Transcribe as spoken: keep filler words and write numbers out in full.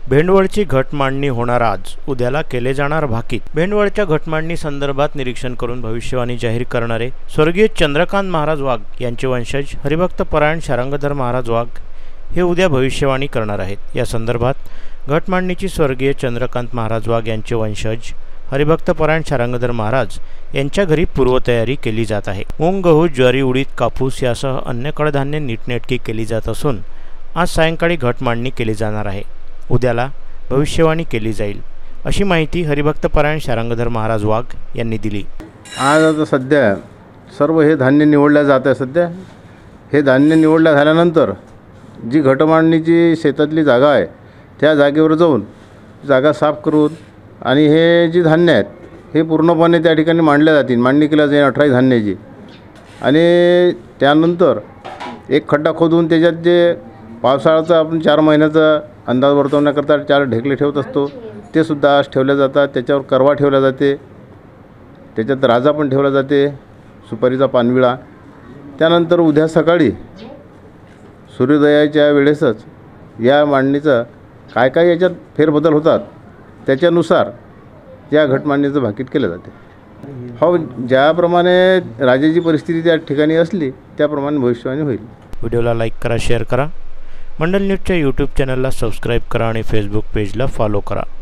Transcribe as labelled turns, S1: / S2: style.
S1: भेंडवळची घटमांडणी होणार आज, उद्याला केले जाणार भाकीत। भेंडवळच्या घटमांडणी संदर्भात निरीक्षण करून भविष्यवाणी जाहीर करणारे स्वर्गीय चंद्रकांत महाराज वाघ यांचे वंशज हरिभक्त परायण शारंगधर महाराज वाघ हे उद्या भविष्यवाणी करणार आहेत। या संदर्भात घटमांडणीची स्वर्गीय चंद्रकांत महाराज वाघ यांचे वंशज हरिभक्त परायण शारंगधर महाराज यांच्या घरी पूर्वतयारी केली जात आहे। मूग, गहू, ज्वारी, उडीद, कापूस यासह अन्य कडधान्य नीटनेटकी केली जात असून आज सायंकाळी घटमांडणी केली जाणार आहे। उद्याला भविष्यवाणी केली जाईल, अशी माहिती हरिभक्त परायण शारंगधर महाराज वाघ यांनी दिली।
S2: आज आता सध्या सर्व हे धान्य निवडल्या जात आहे। सध्या हे धान्य निवडल्या झाल्यानंतर जी घटमांडणीची शेतातली जागा आहे त्या जागेवर जाऊन जागा साफ करून आणि हे जी धान्य आहेत हे पूर्णपणे त्या ठिकाणी मांडल्या जातील, मांडणी केल्या जाईल अठराही धान्याची। आणि त्यानंतर एक खड्डा खोदून त्याच्यात जे पावसाळ्याचा आपण चार महिन्याचा अंदाज वर्तवण्याकरता चार ढेकले ठेवत असतो ते सुद्धा आज ठेवले जातात। त्याच्यावर करवा ठेवला जाते, त्याच्यात राजा पण ठेवला जाते, सुपारीचा पानविळा। त्यानंतर उद्या सकाळी सूर्योदयाच्या वेळेसच या मांडणीचं काय काय याच्यात फेरबदल होतात त्याच्यानुसार या घटमांडणीचं भाकीत केलं जाते। हो, ज्याप्रमाणे राजाची परिस्थिती त्या ठिकाणी असली त्याप्रमाणे भविष्यवाणी होईल।
S1: व्हिडिओला लाईक करा, शेअर करा, मंडल न्यूजच्या यूट्यूब चॅनलला सबस्क्राईब करा आणि फेसबुक पेजला फॉलो करा।